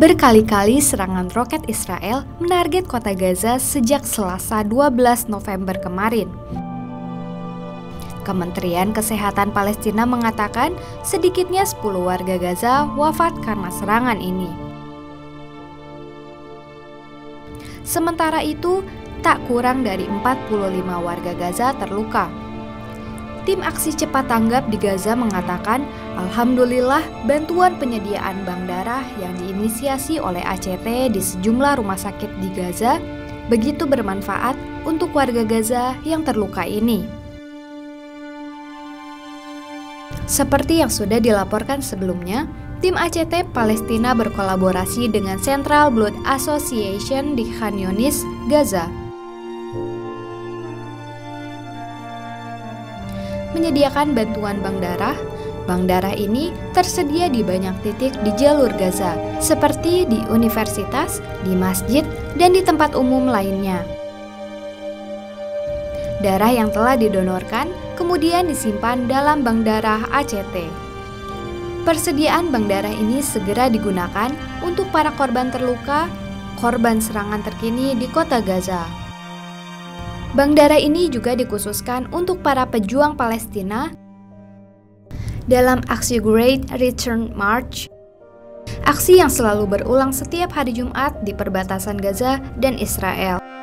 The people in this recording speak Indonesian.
Berkali-kali serangan roket Israel menarget kota Gaza sejak Selasa 12 November kemarin. Kementerian Kesehatan Palestina mengatakan sedikitnya 10 warga Gaza wafat karena serangan ini. Sementara itu, tak kurang dari 45 warga Gaza terluka. Tim aksi cepat tanggap di Gaza mengatakan, alhamdulillah bantuan penyediaan bank darah yang diinisiasi oleh ACT di sejumlah rumah sakit di Gaza begitu bermanfaat untuk warga Gaza yang terluka ini. Seperti yang sudah dilaporkan sebelumnya, tim ACT Palestina berkolaborasi dengan Central Blood Association di Khan Younis, Gaza, menyediakan bantuan bank darah. Bank darah ini tersedia di banyak titik di jalur Gaza, seperti di universitas, di masjid, dan di tempat umum lainnya. Darah yang telah didonorkan kemudian disimpan dalam bank darah ACT. Persediaan bank darah ini segera digunakan untuk para korban terluka, korban serangan terkini di kota Gaza. Bank darah ini juga dikhususkan untuk para pejuang Palestina dalam aksi Great Return March, aksi yang selalu berulang setiap hari Jumat di perbatasan Gaza dan Israel.